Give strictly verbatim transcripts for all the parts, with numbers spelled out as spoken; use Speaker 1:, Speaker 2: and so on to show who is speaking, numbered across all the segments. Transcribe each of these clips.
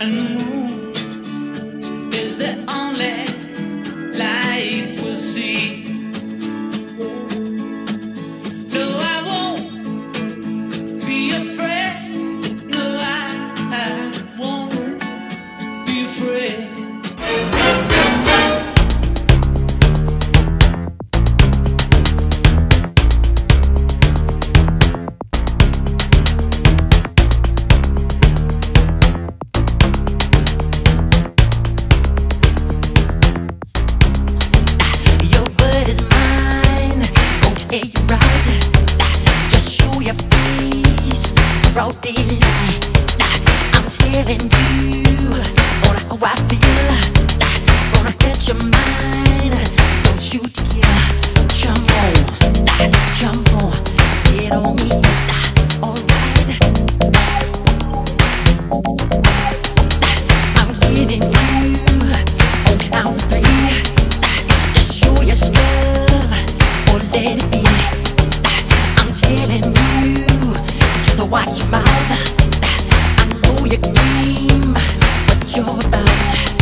Speaker 1: and the moon is the only light we'll see. No, I won't be afraid. No, I, I won't be afraid. Broad daylight, I'm telling you on how I feel. Gonna catch your mind, don't you dare jump on, jump on, get on me, alright. I'm getting you on count three. Just show your stuff or let it be. I'm telling you, so watch your mouth. I know your game, what you're about.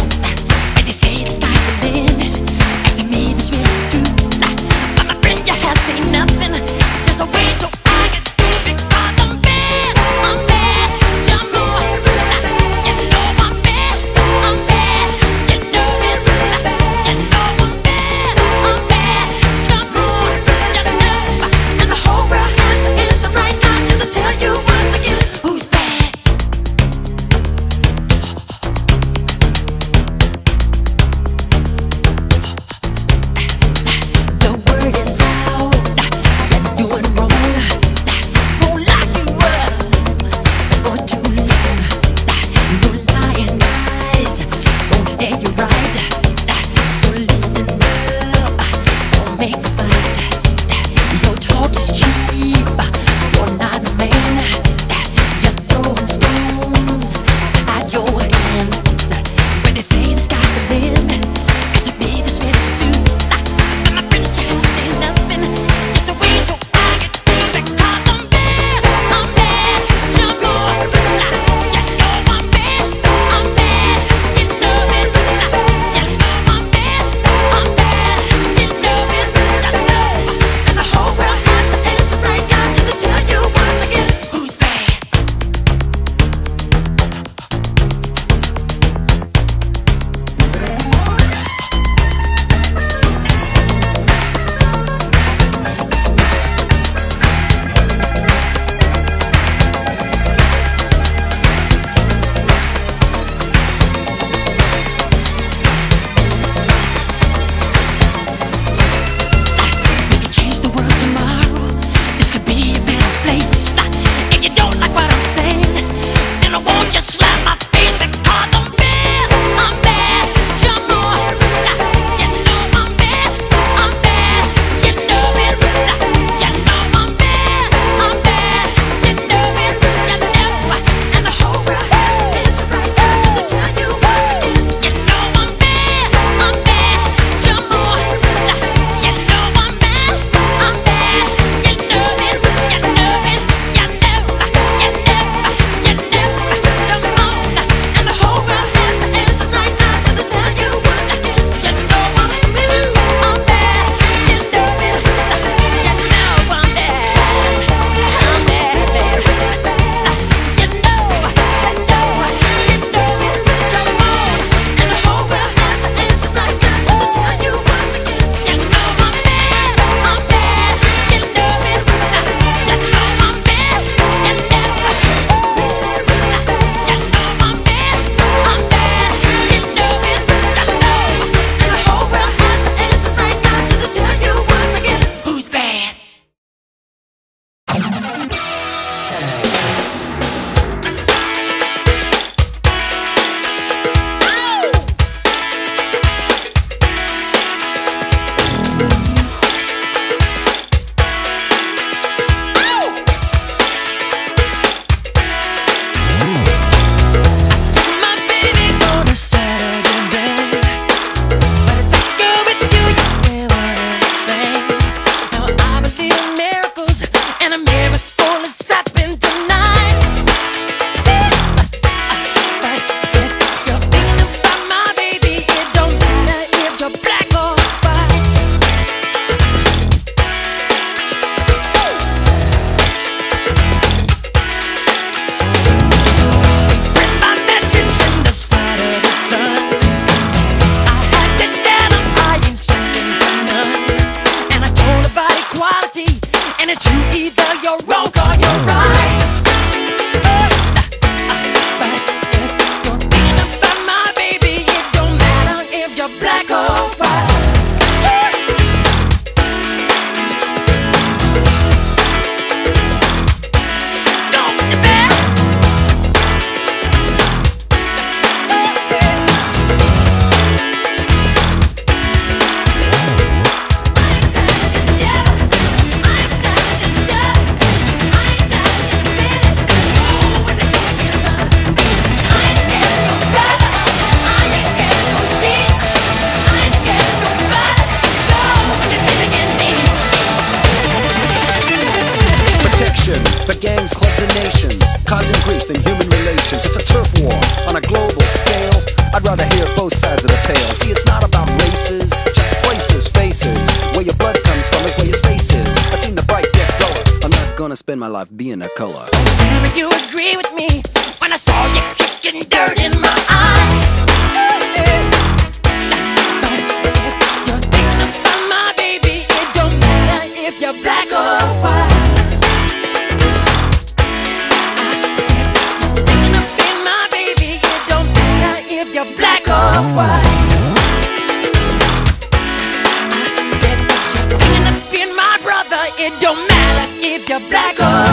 Speaker 2: sides of the tale. See, it's not about races, just places, faces. Where your blood comes from is where your space is. I seen the bright get duller. I'm not gonna spend my life being a color.
Speaker 1: Tell me you agree with me when I saw you kicking dirt in my eye. You're thinking about my baby. It don't matter if you're black or white. Black or white. I said, you're thinking of being my brother. It don't matter if you're black or